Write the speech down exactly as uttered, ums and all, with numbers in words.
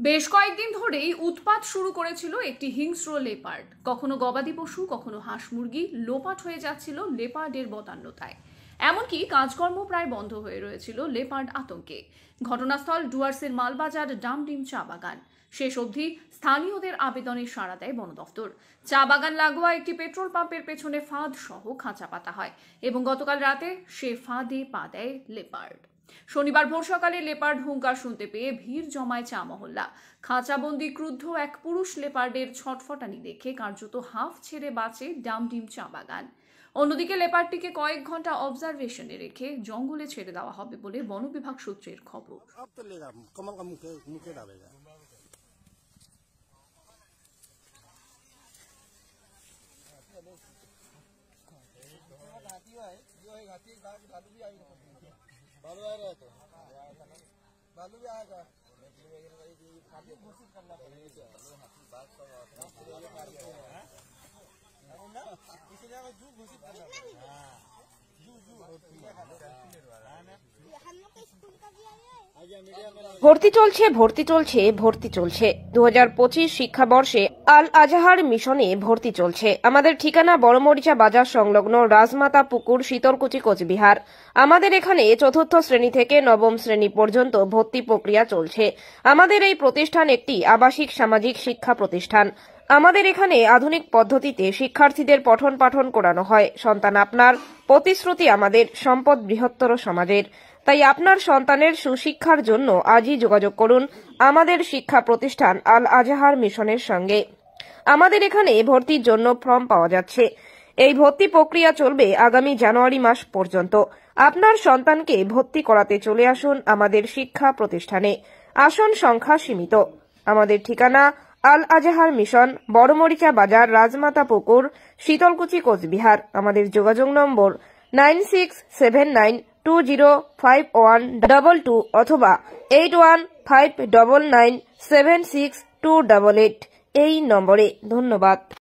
বেশ কয়েকদিন ধরেই উৎপাত শুরু করেছিল একটি হিংস্র লেপার্ড। কখনো গবাদি পশু, কখনো হাঁস মুরগি লোপাট হয়ে যাচ্ছিল লেপার্ডের বদান্যতায়। এমনকি কাজকর্ম প্রায় বন্ধ হয়ে রয়েছিল লেপার্ড আতঙ্কে। ঘটনাস্থল ডুয়ার্সের মালবাজার ডামডিম চা বাগান। শেষ অবধি স্থানীয়দের আবেদনে সাড়া দেয় বন দফতর। চা বাগান লাগোয়া একটি পেট্রোল পাম্পের পেছনে ফাঁদ সহ খাঁচা পাতা হয় এবং গতকাল রাতে সে ফাঁদে পা দেয় লেপার্ড। শনিবার ভোর সকালে লেপার্ড হুঙ্কার শুনতে পেয়ে ভিড় জমায় চা মহল্লা। খাঁচাবন্দি ক্রুদ্ধ এক পুরুষ লেপার্ডের ছটফটানি দেখে কার্যত হাফ ছেড়ে বাঁচে ডামডিম চা বাগান। অন্যদিকে লেপার্ডটিকে কয়েক ঘন্টা অবজারভেশনে রেখে জঙ্গলে ছেড়ে দেওয়া হবে বলে বন বিভাগ সূত্রের খবর। बालू आ रहा है तो बालू भी आएगा काफी घोषित करना पड़ेगा इसलिए हमें जू घोषित करना पड़ेगा जू जू ভর্তি চলছে ভর্তি চলছে ভর্তি চলছে দু হাজার পঁচিশ শিক্ষাবর্ষে আল আজহার মিশনে ভর্তি চলছে। আমাদের ঠিকানা বড়মরিচা বাজার সংলগ্ন রাজমাতা পুকুর, শীতলকুচি, কোচবিহার। আমাদের এখানে চতুর্থ শ্রেণী থেকে নবম শ্রেণী পর্যন্ত ভর্তি প্রক্রিয়া চলছে। আমাদের এই প্রতিষ্ঠান একটি আবাসিক সামাজিক শিক্ষা প্রতিষ্ঠান। আমাদের এখানে আধুনিক পদ্ধতিতে শিক্ষার্থীদের পঠন পাঠন করানো হয়। সন্তান আপনার, প্রতিশ্রুতি আমাদের, সম্পদ বৃহত্তর সমাজের। তাই আপনার সন্তানের সুশিক্ষার জন্য আজই যোগাযোগ করুন আমাদের শিক্ষা প্রতিষ্ঠান আল আজহার মিশনের সঙ্গে। আমাদের এখানে ভর্তির জন্য ফর্ম পাওয়া যাচ্ছে। এই ভর্তি প্রক্রিয়া চলবে আগামী জানুয়ারি মাস পর্যন্ত। আপনার সন্তানকে ভর্তি করাতে চলে আসুন আমাদের শিক্ষা প্রতিষ্ঠানে। আসন সংখ্যা সীমিত। আমাদের ঠিকানা আল আজহার মিশন, বড়মরিচা বাজার, রাজমাতা পুকুর, শীতলকুচি, কোচবিহার। আমাদের যোগাযোগ নম্বর nine six seven nine two zero five one double two অথবা eight one five double nine seven six two double eight এই নম্বরে। ধন্যবাদ।